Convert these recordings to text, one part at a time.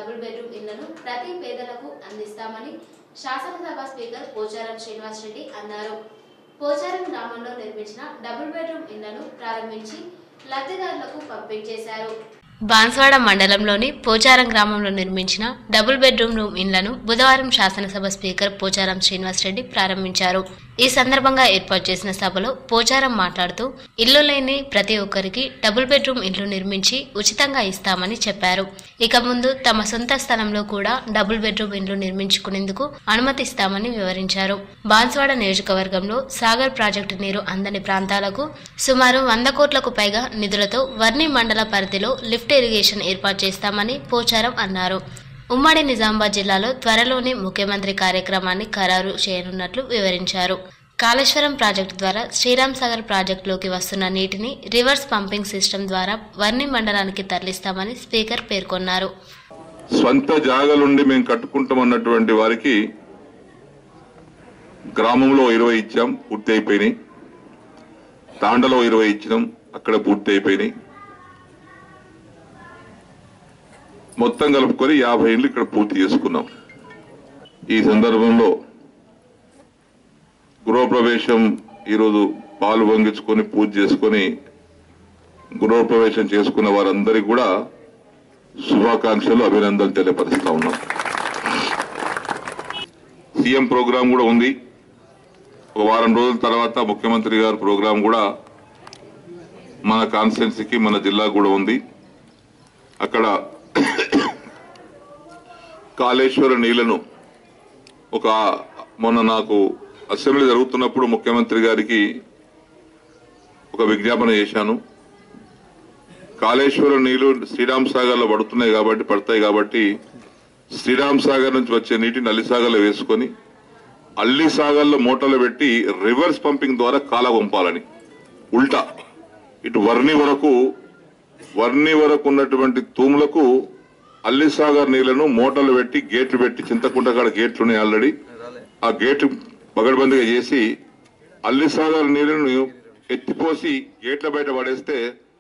Double bedroom ఇళ్లను ప్రతి పేదలకు అందిస్తామని శాసనసభ స్పీకర్ పోచారం శ్రీనివాస్ రెడ్డి అన్నారు. పోచారం గ్రామంలో నిర్మించిన డబుల్ బెడ్రూమ్ ఇళ్లను ప్రారంభించి లబ్ధిదారులకు పంపించేశారు. బాన్స్వాడ మండలంలోని పోచారం గ్రామంలో నిర్మించిన డబుల్ బెడ్రూమ్ ఇళ్లను బుధవారం శాసనసభ స్పీకర్ పోచారం శ్రీనివాస్ రెడ్డి ప్రారంభించారు. ఈ సందర్భంగా ఏర్పాటు చేసిన సభలో పోచారం మాట్లాడుతూ ఇల్లు లేని ప్రతి ఒక్కరికి డబుల్ బెడ్రూమ్ ఇల్లు నిర్మించి ఉచితంగా ఇస్తామని చెప్పారు. ఇక ముందు తమ సొంత స్థలంలో కూడా డబుల్ బెడ్రూమ్ ఇల్లు నిర్మించుకునేందుకు అనుమతిస్తామని వివరించారు. బాన్స్వాడ నియోజకవర్గంలో సాగర్ ప్రాజెక్టు నీరు అందని ప్రాంతాలకు సుమారు 100 కోట్లకు పైగా నిధులతో వర్ణి మండల పరిధిలో లిఫ్ట్ ఇరిగేషన్ ఏర్పాటు చేస్తామని పోచారం అన్నారు. ఉమ్మడి నిజామాబాద్ జిల్లాలో త్వరలోనే ముఖ్యమంత్రి కార్యక్రమాన్ని ఖరారు చేయనున్నట్లు వివరించారు. కాళేశ్వరం ప్రాజెక్టు ద్వారా శ్రీరామ్ సాగర్ ప్రాజెక్టులోకి వస్తున్న నీటిని రివర్స్ పంపింగ్ సిస్టమ్ ద్వారా వర్ణి మండలానికి తరలిస్తామని స్పీకర్ పేర్కొన్నారు. స్వంత జాగాలుండి మేము కట్టుకుంటామన్నటువంటి వారికి గ్రామంలో 20 ఇచ్చాం, పూర్తి అయిపోయినాయి. తాండలో 20 ఇచ్చినాం, అక్కడ పూర్తి అయిపోయినాయి. మొత్తం కలుపుకొని 50 ఇళ్ళు ఇక్కడ పూర్తి చేసుకున్నాం. ఈ సందర్భంలో గృహప్రవేశం ఈరోజు పాలు వంగించుకొని పూజ చేసుకొని గృహప్రవేశం చేసుకున్న వారందరికీ కూడా శుభాకాంక్షలు, అభినందనలు తెలియపరుస్తా ఉన్నాం. సీఎం ప్రోగ్రాం కూడా ఉంది. ఒక వారం రోజుల తర్వాత ముఖ్యమంత్రి గారి ప్రోగ్రాం కూడా మన కాన్స్టిట్యున్సీకి, మన జిల్లాకు కూడా ఉంది. అక్కడ కాళేశ్వర నీళ్లను మొన్న నాకు అసెంబ్లీ జరుగుతున్నప్పుడు ముఖ్యమంత్రి గారికి ఒక విజ్ఞాపన చేశాను. కాళేశ్వర నీళ్లు శ్రీరామ్ సాగర్ లో పడతాయి కాబట్టి శ్రీరామ్ సాగర్ నుంచి వచ్చే నీటిని అల్లిసాగర్ లో వేసుకొని అల్లిసాగర్ లో మోటార్లు పెట్టి రివర్స్ పంపింగ్ ద్వారా కాల పంపాలని, ఉల్టా ఇటు వర్ణి వరకు ఉన్నటువంటి తూములకు అల్లిసాగర్ నీళ్లను మోటార్లు పెట్టి గేట్లు పెట్టి, చింతకుంట కాడ గేట్లు ఉన్నాయి ఆల్రెడీ, ఆ గేట్లు పగడబందిగా చేసి అల్లిసాగర్ నీళ్లను ఎత్తిపోసి గేట్ల బయట పడేస్తే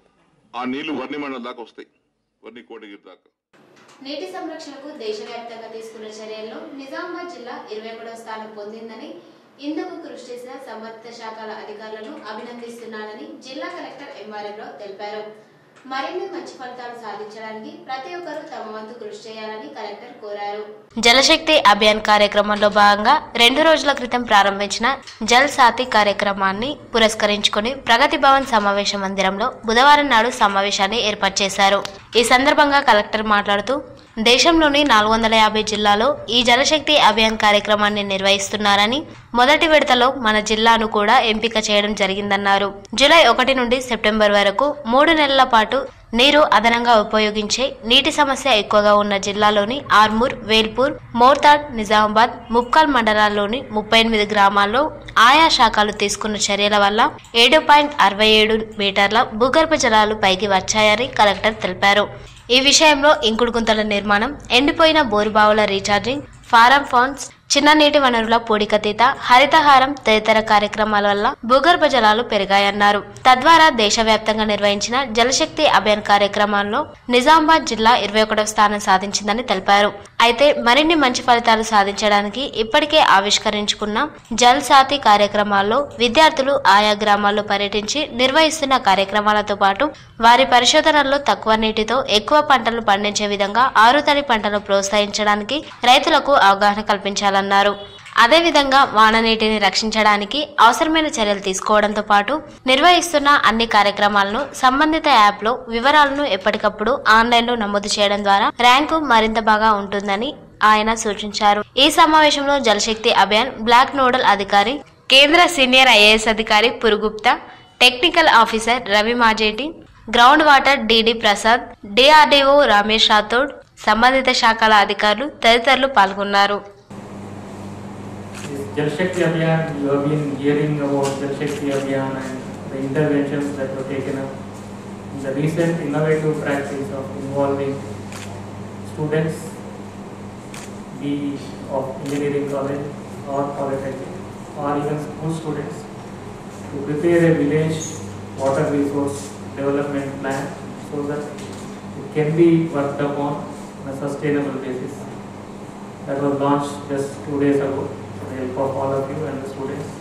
ఆ నీళ్లు వర్ణి మండలం దాకా వస్తాయి, వర్ణి కోటగిరి దాకా. నీటి సంరక్షణకు దేశవ్యాప్తంగా తీసుకున్న చర్యల్లో నిజామాబాద్ జిల్లా 21వ స్థానం పొందిందని, ఇందుకు కృషి చేసిన సంబంధిత శాఖల అధికారులను అభినందిస్తున్నానని జిల్లా కలెక్టర్ ఎంఆర్ఎం రావు తెలిపారు. మరిన్ని మంచి ఫలితాలు సాధించడానికి ప్రతి ఒక్కరూ తమ వంతు కృషి చేయాలని కలెక్టర్ కోరారు. జలశక్తి అభియాన్ కార్యక్రమంలో భాగంగా 2 రోజుల క్రితం ప్రారంభించిన జల్ సాథీ కార్యక్రమాన్ని పురస్కరించుకుని ప్రగతి భవన్ సమావేశ మందిరంలో బుధవారం నాడు సమావేశాన్ని ఏర్పాటు చేశారు. ఈ సందర్భంగా కలెక్టర్ మాట్లాడుతూ దేశంలోని 450 జిల్లాలో ఈ జలశక్తి అభియాన్ కార్యక్రమాన్ని నిర్వహిస్తున్నారని, మొదటి విడతలో మన జిల్లాను కూడా ఎంపిక చేయడం జరిగిందన్నారు. జూలై 1 నుండి సెప్టెంబర్ వరకు 3 నెలల పాటు నీరు అదనంగా ఉపయోగించే నీటి సమస్య ఎక్కువగా ఉన్న జిల్లాలోని ఆర్మూర్, వేల్పూర్, మోర్తాడ్, నిజామాబాద్, ముప్కాల్ మండలాల్లోని 38 గ్రామాల్లో ఆయా శాఖలు తీసుకున్న చర్యల వల్ల 7.67 మీటర్ల భూగర్భ జలాలు పైకి వచ్చాయని కలెక్టర్ తెలిపారు. ఈ విషయంలో ఇంకుడు గుంతల నిర్మాణం, ఎండిపోయిన బోరుబావుల రీఛార్జింగ్, ఫారం ఫండ్స్, చిన్న నీటి వనరుల పూడికతీత, హరితహారం తదితర కార్యక్రమాల వల్ల భూగర్భ జలాలు పెరిగాయన్నారు. తద్వారా దేశవ్యాప్తంగా నిర్వహించిన జలశక్తి అభియాన్ కార్యక్రమాల్లో నిజామాబాద్ జిల్లా 21వ స్థానం సాధించిందని తెలిపారు. అయితే మరిన్ని మంచి ఫలితాలు సాధించడానికి ఇప్పటికే ఆవిష్కరించుకున్న జల్ సాథీ కార్యక్రమాల్లో విద్యార్థులు ఆయా గ్రామాల్లో పర్యటించి నిర్వహిస్తున్న కార్యక్రమాలతో పాటు వారి పరిశోధనల్లో తక్కువ నీటితో ఎక్కువ పంటలు పండించే విధంగా ఆరుతడి పంటలు ప్రోత్సహించడానికి రైతులకు అవగాహన కల్పించాలన్నారు. అదేవిధంగా వాన నీటిని రక్షించడానికి అవసరమైన చర్యలు తీసుకోవడంతో పాటు నిర్వహిస్తున్న అన్ని కార్యక్రమాలను సంబంధిత యాప్లో వివరాలను ఎప్పటికప్పుడు ఆన్లైన్లో నమోదు చేయడం ద్వారా ర్యాంకు మరింత బాగా ఉంటుందని ఆయన సూచించారు. ఈ సమావేశంలో జలశక్తి అభియాన్ బ్లాక్ నోడల్ అధికారి, కేంద్ర సీనియర్ ఐఏఎస్ అధికారి Purugupta, technical officer Ravi Majeti, ground water DD Prasad, DRDO Ramesh Rathod, సంబంధిత శాఖల అధికారులు తదితరులు పాల్గొన్నారు. Jal Shakti Abhiyan, you have been hearing about Jal Shakti Abhiyan and the interventions that were taken up in the recent innovative practice of involving students, be of engineering college or polytechnic or even school students, to prepare a village water resource development plan so that it can be worked upon on a sustainable basis. That was launched just 2 days ago with the help of all of you and the students.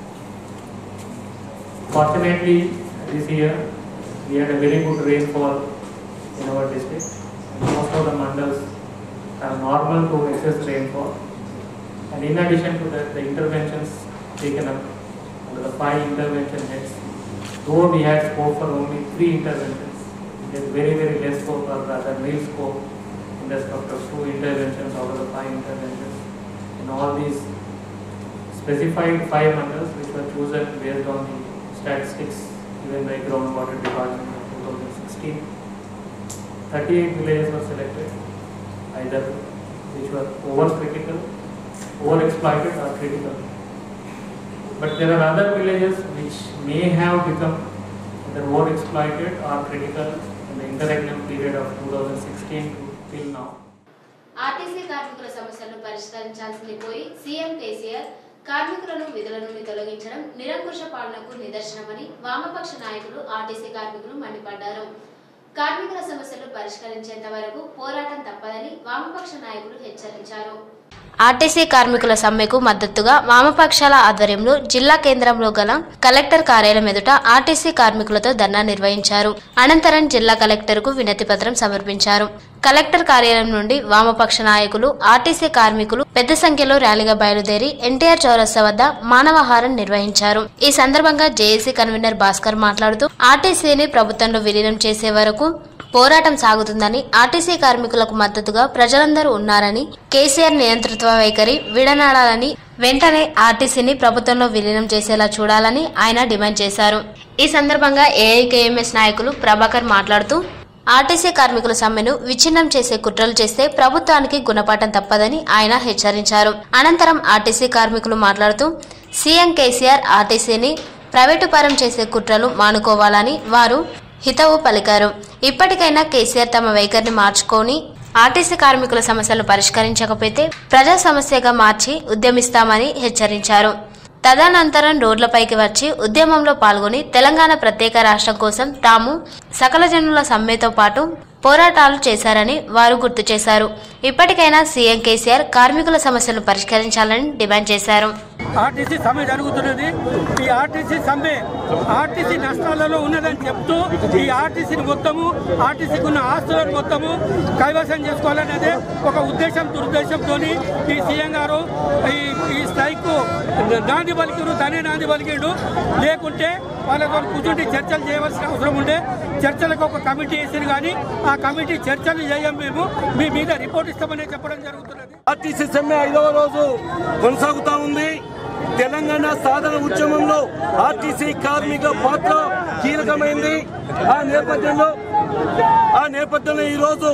Fortunately, this year we had a very good rainfall in our district. Most of the mandals are normal to excess rainfall, and in addition to that, the interventions taken up under the 5 intervention heads, though we had scope for only 3 interventions, there is very less scope, or rather nil scope in respect of 2 interventions out of the 5 interventions. In all these specified 5 mandals which were chosen based on the statistics given by Groundwater Department of 2016, 38 villages were selected, either which were overcritical, overexploited or critical. But there are other villages which may have become either overexploited or critical in the interregnum period of 2016 till now. RTC కార్మికుల సమస్యలను పరిష్కరించాల్సింది పోయి CM KCR కార్మికులను విధుల నుండి తొలగించడం నిరంకుశ పాలనకు నిదర్శనమని వామపక్ష నాయకులు ఆర్టీసీ కార్మికులు మండిపడ్డారు. కార్మికుల సమస్యలు పరిష్కరించేంత వరకు పోరాటం తప్పదని వామపక్ష నాయకులు హెచ్చరించారు. ఆర్టీసీ కార్మికుల సమ్మెకు మద్దతుగా వామపక్షాల ఆధ్వర్యంలో జిల్లా కేంద్రంలో గల కలెక్టర్ కార్యాలయం ఎదుట ఆర్టీసీ కార్మికులతో ధర్నా నిర్వహించారు. అనంతరం జిల్లా కలెక్టర్కు వినతి పత్రం సమర్పించారు. కలెక్టర్ కార్యాలయం నుండి వామపక్ష నాయకులు, ఆర్టీసీ కార్మికులు పెద్ద సంఖ్యలో ర్యాలీగా బయలుదేరి ఎన్టీఆర్ చౌరస్తా వద్ద మానవహారం నిర్వహించారు. ఈ సందర్భంగా జేఏసీ కన్వీనర్ భాస్కర్ మాట్లాడుతూ ఆర్టీసీని ప్రభుత్వంలో విలీనం చేసే వరకు పోరాటం సాగుతుందని, ఆర్టీసీ కార్మికులకు మద్దతుగా ప్రజలందరూ ఉన్నారని, కేసీఆర్ నియంతృత్వ వైఖరి విడనాడాలని, వెంటనే ఆర్టీసీని ప్రభుత్వంలో విలీనం చేసేలా చూడాలని ఆయన డిమాండ్ చేశారు. ఈ సందర్భంగా ఏఐకేఎంఎస్ నాయకులు ప్రభాకర్ మాట్లాడుతూ ఆర్టీసీ కార్మికుల సమ్మెను విచ్ఛిన్నం చేసే కుట్రలు చేస్తే ప్రభుత్వానికి గుణపాఠం తప్పదని ఆయన హెచ్చరించారు. అనంతరం ఆర్టీసీ కార్మికులు మాట్లాడుతూ సీఎం కేసీఆర్ ఆర్టీసీని ప్రైవేటు పరం చేసే కుట్రలు మానుకోవాలని వారు హితవు పలికారు. ఇప్పటికైనా కేసీఆర్ తమ వైఖరిని మార్చుకొని ఆర్టీసీ కార్మికుల సమస్యలను పరిష్కరించకపోతే ప్రజా సమస్యగా మార్చి ఉద్యమిస్తామని హెచ్చరించారు. తదనంతరం రోడ్లపైకి వచ్చి ఉద్యమంలో పాల్గొని తెలంగాణ ప్రత్యేక రాష్ట్రం కోసం తాము సకల జనుల సమ్మెతో పాటు పోరాటాలు చేశారని వారు గుర్తు చేశారు. ఇప్పటికైనా సీఎం కేసీఆర్ కార్మికుల సమస్యలను పరిష్కరించాలని డిమాండ్ చేశారు. ఆర్టీసీ సమ్మె జరుగుతున్నది. ఈ ఆర్టీసీ సమ్మె ఆర్టీసీ నష్టాలలో ఉన్నదని చెప్తూ ఈ ఆర్టీసీని మొత్తము, ఆర్టీసీకి ఉన్న ఆస్తులను మొత్తము కైవసం చేసుకోవాలనేదే ఒక ఉద్దేశం, దురుద్దేశంతో ఈ సీఎం గారు ఈ స్ట్రైక్ నాంది పలికిరు, తనే నాంది పలికిండు. లేకుంటే వాళ్ళతో కూర్చుంటే చర్చలు చేయవలసిన అవసరం ఉండే. చర్చలకు ఒక కమిటీ వేసారు, కానీ ఆ కమిటీ చర్చలు చేయం, మేము మీ మీద రిపోర్ట్ ఇస్తామని చెప్పడం జరుగుతున్నది. ఆర్టీసీ సమ్మె 5వ రోజు కొనసాగుతా ఉంది. తెలంగాణ సాధన ఉద్యమంలో ఆర్టీసీ కార్మికుల పాత్ర కీలకమైంది. ఆ నేపథ్యంలో ఈరోజు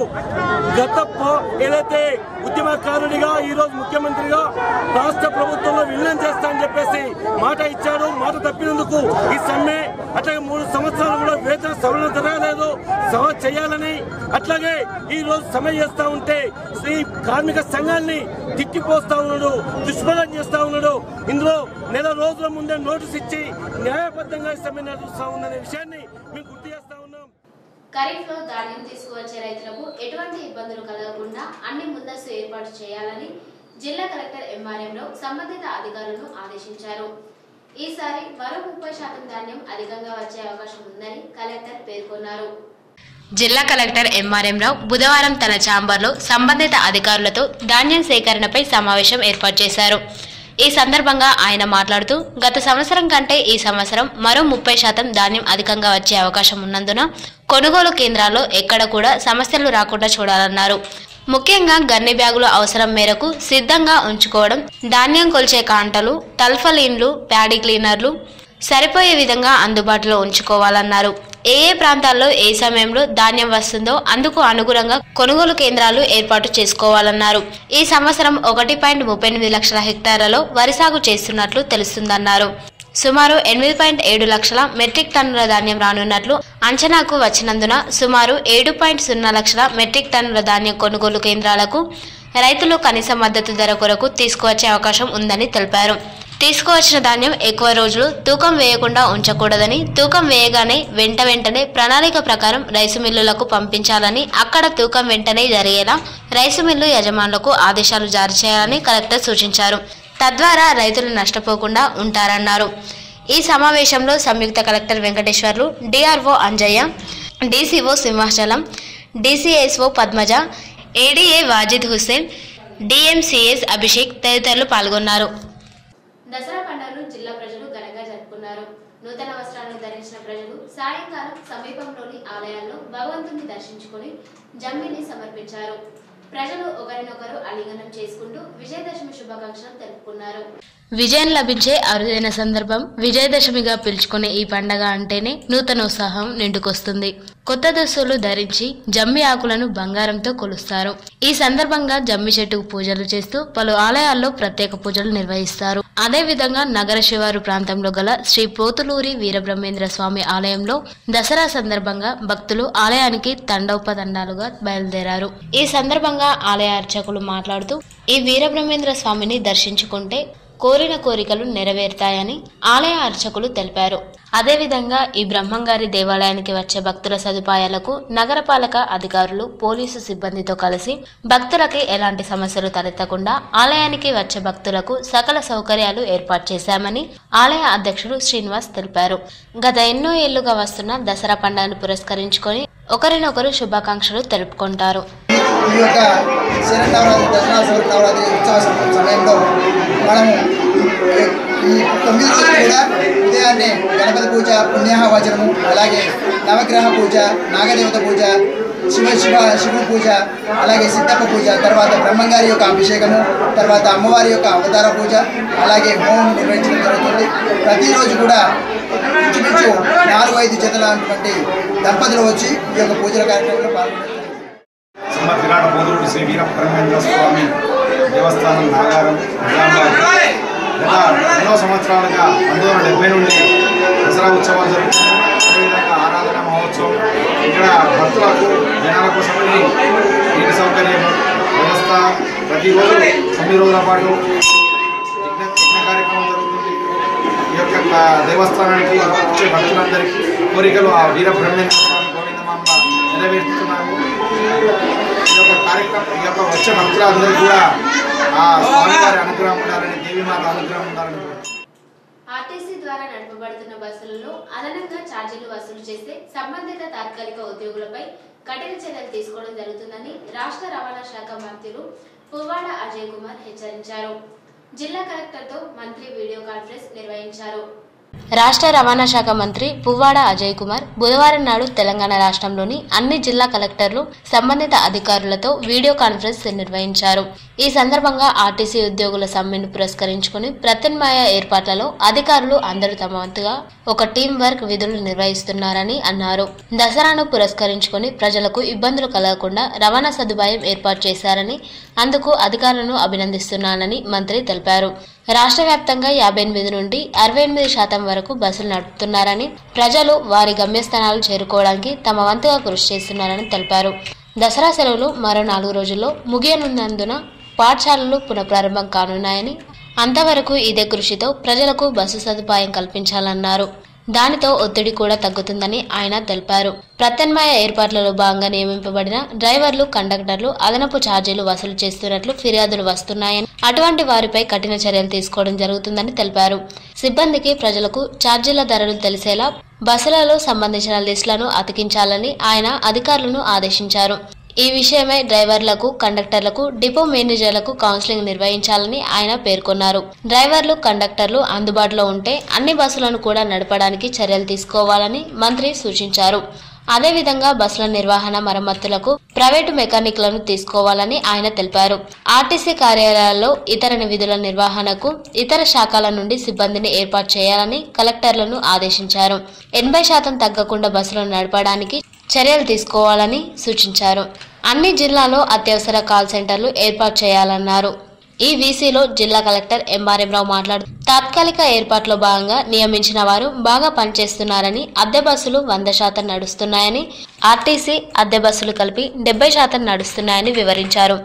ఏదైతే ఉద్యమకారుడిగా ఈరోజు ముఖ్యమంత్రిగా రాష్ట్ర ప్రభుత్వంలో విలీనం చేస్తానని చెప్పేసి మాట ఇచ్చాడు. మాట తప్పినందుకు ఈ సమ్మె, అట్లాగే 3 సంవత్సరాలు కూడా వేతన సవరణ జరగలేదు, సవరణ చేయాలని, అట్లాగే ఈ రోజు సమ్మె చేస్తా ఉంటే ఈ కార్మిక సంఘాన్ని తిట్టిపోస్తా ఉన్నాడు, దుష్ప్రచారం చేస్తా ఉన్నాడు. ఇందులో నెల రోజుల ముందే నోటీస్ ఇచ్చి న్యాయబద్ధంగా సమ్మె నడుస్తా ఉందనే విషయాన్ని మేము గుర్తు చేస్తా ఉన్నాం. ఖరీఫ్ లో ధాన్యం తీసుకువచ్చే రైతులకు ఎటువంటి ఇబ్బందులు కలగకుండా అన్ని ముందస్తు ఏర్పాటు చేయాలని జిల్లా కలెక్టర్ ఎంఆర్ఎంలో సంబంధిత అధికారులను ఆదేశించారు. ఈసారి మరో 30% ధాన్యం అధికంగా వచ్చే అవకాశం ఉందని కలెక్టర్ పేర్కొన్నారు. జిల్లా కలెక్టర్ ఎంఆర్ఎం రావు బుధవారం తన ఛాంబర్లో సంబంధిత అధికారులతో ధాన్యం సేకరణపై సమావేశం ఏర్పాటు చేశారు. ఈ సందర్భంగా ఆయన మాట్లాడుతూ గత సంవత్సరం కంటే ఈ సంవత్సరం మరో 30% ధాన్యం అధికంగా వచ్చే అవకాశం ఉన్నందున కొనుగోలు కేంద్రాల్లో ఎక్కడ కూడా సమస్యలు రాకుండా చూడాలన్నారు. ముఖ్యంగా గన్ని బ్యాగులు అవసరం మేరకు సిద్ధంగా ఉంచుకోవడం, ధాన్యం కొల్చే కాంటలు, టల్ఫలీన్లు, ప్యాడీ క్లీనర్లు సరిపోయే విధంగా అందుబాటులో ఉంచుకోవాలన్నారు. ఏ ప్రాంతాల్లో ఏ సమయంలో ధాన్యం వస్తుందో అందుకు అనుగుణంగా కొనుగోలు కేంద్రాలు ఏర్పాటు చేసుకోవాలన్నారు. ఈ సంవత్సరం 1.38 లక్షల హెక్టార్లలో వరి సాగు చేస్తున్నట్లు తెలుస్తుందన్నారు. సుమారు 8.7 లక్షల మెట్రిక్ టన్నుల ధాన్యం రానున్నట్లు అంచనాకు వచ్చినందున సుమారు 7.0 లక్షల మెట్రిక్ టన్నుల ధాన్యం కొనుగోలు కేంద్రాలకు రైతులు కనీస మద్దతు ధర కొరకు తీసుకువచ్చే అవకాశం ఉందని తెలిపారు. తీసుకువచ్చిన ధాన్యం ఎక్కువ రోజులు తూకం వేయకుండా ఉంచకూడదని, తూకం వేయగానే వెంటనే ప్రణాళిక ప్రకారం రైసు మిల్లులకు పంపించాలని, అక్కడ తూకం వెంటనే జరిగేలా రైసు మిల్లు యజమానులకు ఆదేశాలు జారీ చేయాలని కలెక్టర్ సూచించారు. తద్వారా రైతులు నష్టపోకుండా ఉంటారన్నారు. ఈ సమావేశంలో సంయుక్త collector Venkateswarlu, DRO Anjaiah, DCO Simhachalam, DCSO Padmaja, ADA Wajid Hussain, DMCS Abhishek తదితరులు పాల్గొన్నారు. దసరా పండుగను జిల్లా ప్రజలు ఘనంగా జరుపుకున్నారు. నూతన వస్త్రాలను ధరించిన ప్రజలు సాయంకాలం సమీపంలోని ఆలయాల్లో భగవంతుని దర్శించుకుని జమ్మిని సమర్పించారు. ప్రజలు ఒకరినొకరు ఆలింగనం చేసుకుంటూ విజయదశమి శుభాకాంక్షలు తెలుపుకున్నారు. విజయం లభించే అరుదైన సందర్భం విజయదశమిగా పిలుచుకునే ఈ పండగ అంటేనే నూతన ఉత్సాహం నిండుకొస్తుంది. కొత్త దుస్తులు ధరించి జమ్మి ఆకులను బంగారంతో కొలుస్తారు. ఈ సందర్భంగా జమ్మి చెట్టుకు పూజలు చేస్తూ పలు ఆలయాల్లో ప్రత్యేక పూజలు నిర్వహిస్తారు. అదేవిధంగా నగర శివారు ప్రాంతంలో గల శ్రీ పోతులూరి వీరబ్రహ్మేంద్ర స్వామి ఆలయంలో దసరా సందర్భంగా భక్తులు ఆలయానికి తండోపతండాలుగా బయలుదేరారు. ఈ సందర్భంగా ఆలయ అర్చకులు మాట్లాడుతూ ఈ వీరబ్రహ్మేంద్ర స్వామిని దర్శించుకుంటే కోరిన కోరికలు నెరవేరుతాయని ఆలయ అర్చకులు తెలిపారు. అదేవిధంగా ఈ బ్రహ్మంగారి దేవాలయానికి వచ్చే భక్తుల సదుపాయాలకు నగరపాలక అధికారులు, పోలీసు సిబ్బందితో కలిసి భక్తులకి ఎలాంటి సమస్యలు తలెత్తకుండా ఆలయానికి వచ్చే భక్తులకు సకల సౌకర్యాలు ఏర్పాటు చేశామని ఆలయ అధ్యక్షుడు శ్రీనివాస్ తెలిపారు. గత ఎన్నో ఏళ్లుగా వస్తున్న దసరా పండుగను పురస్కరించుకొని ఒకరినొకరు శుభాకాంక్షలు తెలుపుకుంటారు. ఈ యొక్క శరన్నవరాత్రి దసరా శరన్నవరాత్రి ఉత్సవ సమయంలో మనము ఈ 9 రోజులు కూడా ఉదయాన్నే గణపతి పూజ, పుణ్యాహవచనము, అలాగే నవగ్రహ పూజ, నాగదేవత పూజ, శివుని పూజ, అలాగే సిద్ధప్ప పూజ, తర్వాత బ్రహ్మంగారి యొక్క అభిషేకము, తర్వాత అమ్మవారి యొక్క అవతార పూజ, అలాగే హోమం నిర్వహించడం జరుగుతుంది. ప్రతిరోజు కూడా ఇంచుమించు 4-5 జతలైనటువంటి దంపతులు వచ్చి ఈ యొక్క పూజల కార్యక్రమంలో పాల్గొంటారు. శ్రీమద్ విరాట పోతులూరి శ్రీ వీరబ్రహ్మేంద్ర స్వామి దేవస్థానం నాగారం నిజామాబాద్ గత ఎన్నో సంవత్సరాలుగా 1970 నుండి దసరా ఉత్సవాలు జరుగుతున్నాయి. అదేవిధంగా ఆరాధన మహోత్సవం, ఇక్కడ భక్తులకు జనాల కోసమని నీటి సౌకర్యం వ్యవస్థ ప్రతిరోజు 9 రోజుల పాటు యజ్ఞ కార్యక్రమం జరుగుతుంది. ఈ యొక్క దేవస్థానానికి వచ్చే భక్తులందరికీ కోరికలు ఆ వీరబ్రహ్మేంద్ర స్వామి గోవిందమాంబ నెరవేరుస్తున్నాము. ఈ యొక్క కార్యక్రమం ఈ యొక్క వచ్చే భక్తులందరూ కూడా ఆ స్వామివారి అనుగ్రహం ఉండాలని, దేవిమాత అనుగ్రహం ఉండాలని. ఆర్టీసీ ద్వారా నడపబడుతున్న బస్సులలో అదనంగా ఛార్జీలు వసూలు చేస్తే సంబంధిత తాత్కాలిక ఉద్యోగులపై కఠిన చర్యలు తీసుకోవడం జరుగుతుందని రాష్ట్ర రవాణా శాఖ మంత్రులు పువ్వాడ అజయ్ కుమార్ హెచ్చరించారు. జిల్లా కలెక్టర్తో మంత్రి వీడియో కాన్ఫరెన్స్ నిర్వహించారు. రాష్ట్ర రవాణా శాఖ మంత్రి పువ్వాడ అజయ్ కుమార్ బుధవారం నాడు తెలంగాణ రాష్ట్రంలోని అన్ని జిల్లా కలెక్టర్లు, సంబంధిత అధికారులతో వీడియో కాన్ఫరెన్స్ నిర్వహించారు. ఈ సందర్భంగా ఆర్టీసీ ఉద్యోగుల సమ్మెను పురస్కరించుకుని ప్రత్యామ్నాయ ఏర్పాట్లలో అధికారులు అందరూ తమ వంతుగా ఒక టీం వర్క్ విధులు నిర్వహిస్తున్నారని అన్నారు. దసరాను పురస్కరించుకుని ప్రజలకు ఇబ్బందులు కలగకుండా రవాణా సదుపాయం ఏర్పాటు చేశారని, అందుకు అధికారులను అభినందిస్తున్నానని మంత్రి తెలిపారు. రాష్ట్ర వ్యాప్తంగా 58 నుండి 68% వరకు బస్సులు నడుపుతున్నారని, ప్రజలు వారి గమ్యస్థానాలు చేరుకోవడానికి తమ వంతుగా కృషి చేస్తున్నారని తెలిపారు. దసరా సెలవులు మరో 4 రోజుల్లో ముగియనున్నందున పాఠశాలలు పునఃప్రారంభం కానున్నాయని, అంతవరకు ఇదే కృషితో ప్రజలకు బస్సు సదుపాయం కల్పించాలన్నారు. దానితో ఒత్తిడి కూడా తగ్గుతుందని ఆయన తెలిపారు. ప్రత్యామ్నాయ ఏర్పాట్లలో భాగంగా నియమింపబడిన డ్రైవర్లు, కండక్టర్లు అదనపు ఛార్జీలు వసూలు చేస్తున్నట్లు ఫిర్యాదులు వస్తున్నాయని, అటువంటి వారిపై కఠిన చర్యలు తీసుకోవడం జరుగుతుందని తెలిపారు. సిబ్బందికి, ప్రజలకు ఛార్జీల ధరలు తెలిసేలా బస్సులలో సంబంధించిన లిస్టులను అతికించాలని ఆయన అధికారులను ఆదేశించారు. ఈ విషయమై డ్రైవర్లకు, కండక్టర్లకు, డిపో మేనేజర్లకు కౌన్సిలింగ్ నిర్వహించాలని ఆయన పేర్కొన్నారు. డ్రైవర్లు, కండక్టర్లు అందుబాటులో ఉంటే అన్ని బస్సులను కూడా నడపడానికి చర్యలు తీసుకోవాలని మంత్రి సూచించారు. అదేవిధంగా బస్సుల నిర్వహణ, మరమ్మతులకు ప్రైవేటు మెకానిక్లను తీసుకోవాలని ఆయన తెలిపారు. ఆర్టీసీ కార్యాలయాల్లో ఇతర విధుల నిర్వహణకు ఇతర శాఖల నుండి సిబ్బందిని ఏర్పాటు చేయాలని కలెక్టర్లను ఆదేశించారు. 80% తగ్గకుండా బస్సులను నడపడానికి చర్యలు తీసుకోవాలని సూచించారు. అన్ని జిల్లాల్లో అత్యవసర కాల్ సెంటర్లు ఏర్పాటు చేయాలన్నారు. ఈ వీసీలో జిల్లా కలెక్టర్ ఎంఆర్ఎం రావు మాట్లాడుతూ తాత్కాలిక ఏర్పాట్లో భాగంగా నియమించిన వారు బాగా పనిచేస్తున్నారని, అద్దె బస్సులు 100% నడుస్తున్నాయని, ఆర్టీసీ అద్దె బస్సులు కలిపి 70% నడుస్తున్నాయని వివరించారు.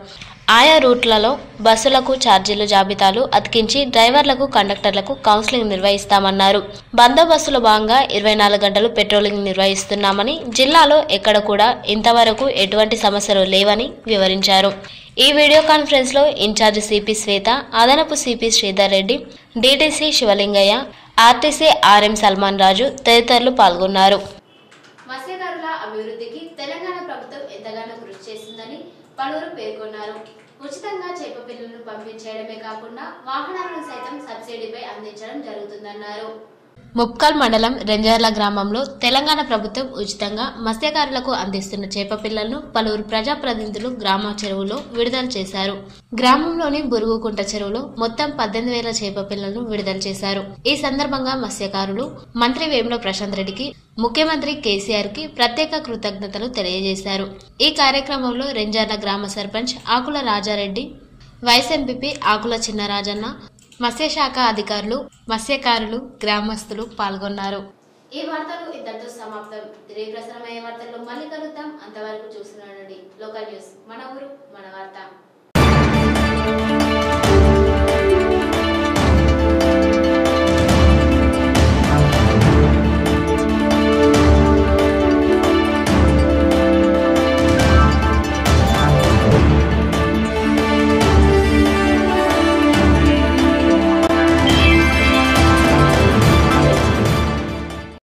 ఆయా రూట్లలో బస్సులకు ఛార్జీలు జాబితాలు అతికించి డ్రైవర్లకు కండక్టర్లకు కౌన్సిలింగ్ నిర్వహిస్తామన్నారు. బందోబస్తులో భాగంగా 24 గంటలు పెట్రోలింగ్ నిర్వహిస్తున్నామని, జిల్లాలో ఎక్కడ కూడా ఇంతవరకు ఎటువంటి సమస్యలు లేవని వివరించారు. ఈ వీడియో కాన్ఫరెన్స్ లో ఇన్ఛార్జ్ సిపి శ్వేత, అదనపు CP Sridhar Reddy, DTC Shivalingaiah, RTC RM Salman Raju తదితరులు పాల్గొన్నారు. మత్స్యకారుల అభివృద్ధికి తెలంగాణ ప్రభుత్వం ఎంతగానో కృషి చేసిందని పలువురు పేర్కొన్నారు. ఉచితంగా చేప పిల్లలను పంపించేయడమే కాకుండా వాహనాలను సైతం సబ్సిడీపై అందించడం జరుగుతుందన్నారు. ముప్కల్ మండలం రెంజర్ల గ్రామంలో తెలంగాణ ప్రభుత్వం ఉచితంగా మత్స్యకారులకు అందిస్తున్న చేప పిల్లలను పలువురు ప్రజాప్రతినిధులు గ్రామ చెరువులో విడుదల చేశారు. గ్రామంలోని బురుగుకుంట చెరువులో మొత్తం 18,000 చేప పిల్లలను విడుదల చేశారు. ఈ సందర్భంగా మత్స్యకారులు మంత్రి వేముల ప్రశాంత్ రెడ్డికి, ముఖ్యమంత్రి కేసీఆర్ కి ప్రత్యేక కృతజ్ఞతలు తెలియజేశారు. ఈ కార్యక్రమంలో రెంజర్ల గ్రామ సర్పంచ్ ఆకుల రాజారెడ్డి, వైస్ ఎంపీపీ ఆకుల చిన్నరాజన్న, మత్స్యశాఖ అధికారులు, మత్స్యకారులు, గ్రామస్తులు పాల్గొన్నారు. ఈ వార్తలు ఇంతటితో సమాప్తం. తిరిగి ప్రసారమయ్యే వార్తల్లో మళ్ళీ కలుద్దాం. అంతవరకు చూస్తున్నానండి లోకల్ న్యూస్, మన ఊరు మన వార్త.